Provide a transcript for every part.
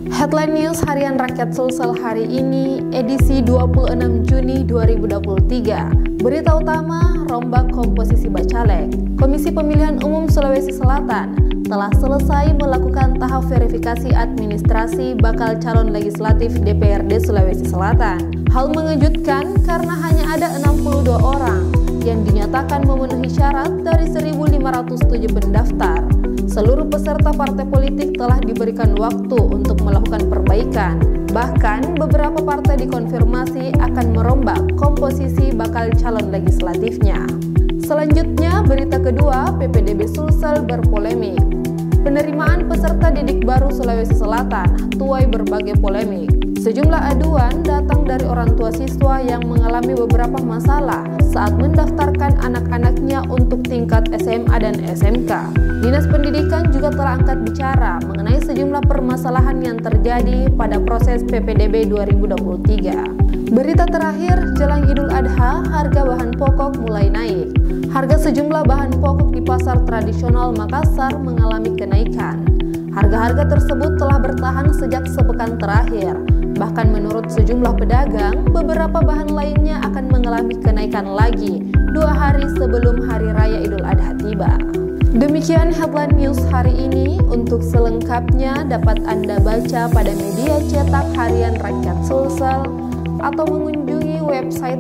Headline News Harian Rakyat Sulsel hari ini, edisi 26 Juni 2023. Berita utama, rombak komposisi Bacalek. Komisi Pemilihan Umum Sulawesi Selatan telah selesai melakukan tahap verifikasi administrasi bakal calon legislatif DPRD Sulawesi Selatan. Hal mengejutkan karena hanya ada 62 orang yang dinyatakan memenuhi syarat dari 1.507 pendaftar. Seluruh peserta partai politik telah diberikan waktu untuk melakukan perbaikan. Bahkan beberapa partai dikonfirmasi akan merombak komposisi bakal calon legislatifnya. Selanjutnya, berita kedua, PPDB Sulsel berpolemik. Penerimaan peserta didik baru Sulawesi Selatan tuai berbagai polemik. Sejumlah aduan datang dari orang tua siswa yang mengalami beberapa masalah saat mendaftarkan anak-anaknya untuk tingkat SMA dan SMK. Dinas Pendidikan juga telah angkat bicara mengenai sejumlah permasalahan yang terjadi pada proses PPDB 2023. Berita terakhir, jelang Idul Adha, harga bahan pokok mulai naik. Harga sejumlah bahan pokok di pasar tradisional Makassar mengalami kenaikan. Harga-harga tersebut telah bertahan sejak sepekan terakhir. Bahkan menurut sejumlah pedagang, beberapa bahan lainnya akan mengalami kenaikan lagi 2 hari sebelum Hari Raya Idul Adha tiba. Demikian headline news hari ini. Untuk selengkapnya dapat Anda baca pada media cetak Harian Rakyat Sulsel atau mengunjungi website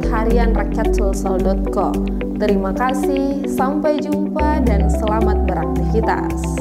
harianrakyatsulsel.com. Terima kasih, sampai jumpa dan selamat beraktivitas.